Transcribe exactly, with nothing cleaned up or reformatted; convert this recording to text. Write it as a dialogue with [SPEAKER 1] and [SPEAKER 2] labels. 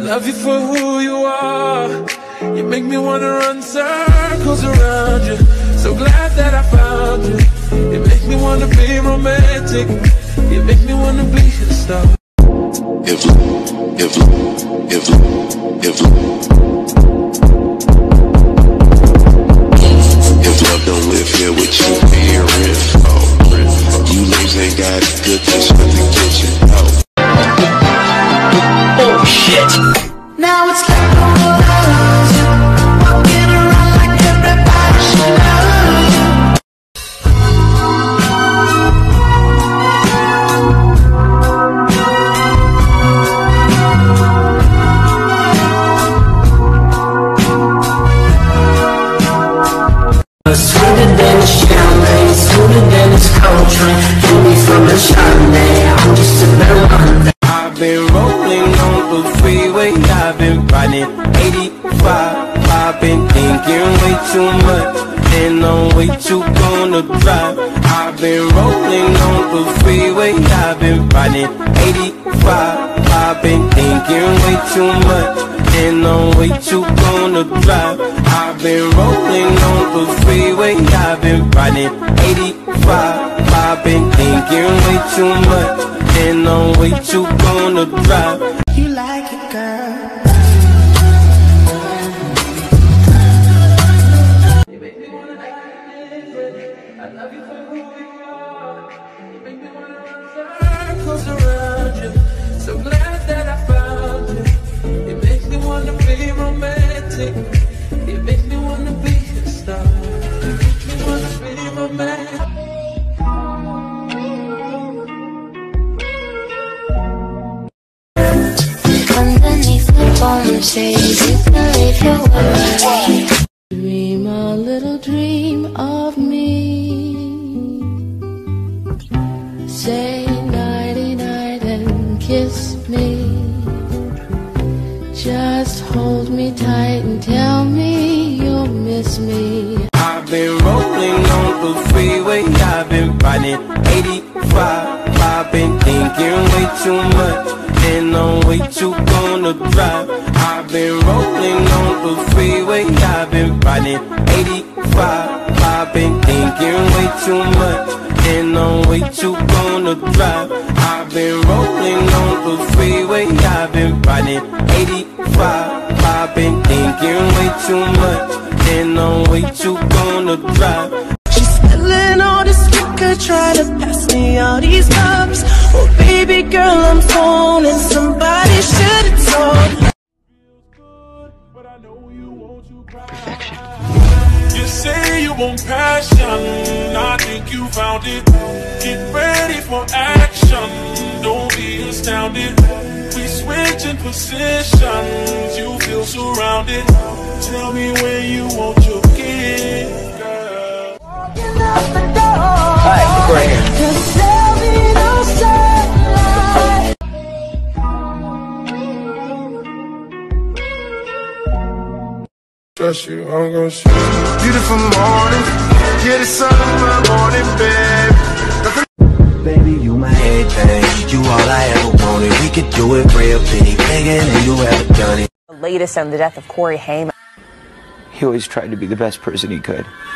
[SPEAKER 1] love you for who you are. You make me wanna run circles around you. So glad that I found you. You make me wanna be romantic. You make me wanna be a star.
[SPEAKER 2] If, if, if, if, if love don't live here with you, here is oh, you ladies ain't got it good, just for the kitchen. Oh.
[SPEAKER 3] Oh shit!
[SPEAKER 4] Now it's like the world loves you, walking around like everybody should love you. Sweeter than a champagne, sweeter than a cold train. Give me from a Chardonnay, I'm just a melon.
[SPEAKER 5] I've been rolling on the freeway, I've been riding eighty-five. I've been thinking way too much, and I'm way too gonna drive. I've been rolling on the freeway, I've been riding eighty-five. I've been thinking way too much, and I'm way too gonna drive. I've been rolling on the freeway, I've been riding eighty-five. I've been thinking way too much, and I'm way too gonna drive.
[SPEAKER 4] You like it, girl.
[SPEAKER 1] You make me wanna I love you for who you are. You make me wanna run circles around you. So glad that I found you. You make me wanna be romantic. You make me wanna be a star. You make me wanna be romantic.
[SPEAKER 6] Underneath the palm trees, you can leave your worries. Dream a little dream of me. Say nighty night and kiss me. Just hold me tight and tell me you'll miss me.
[SPEAKER 5] I've been rolling on the freeway, I've been riding eighty-five. I've been thinking way too much, and I'm way too gonna drive. I've been rolling on the freeway, I've been riding eighty-five. I've been thinking way too much, and I'm way too gonna drive. I've been rolling on the freeway, I've been riding eighty-five. I've been thinking way too much, and I'm way too gonna drive.
[SPEAKER 4] She's spilling all this liquor, trying to pass me all these cups. Oh baby girl, I'm phoning, somebody should have told.
[SPEAKER 3] Perfection.
[SPEAKER 1] You say you want passion, I think you found it. Get ready for action, don't be astounded. We switching positions, you feel surrounded. Tell me where you want your kid, girl. Walking out the door.
[SPEAKER 3] Alright, we're here.
[SPEAKER 4] Just tell me no sunlight.
[SPEAKER 1] Trust you, I'm gonna shoot.
[SPEAKER 2] Beautiful morning, get the sun in my morning, babe.
[SPEAKER 7] Baby, you my everything, you all I ever wanted. We could do it real big, bigger than you ever done it.
[SPEAKER 8] The latest on the death of Corey Haim.
[SPEAKER 3] He always tried to be the best person he could.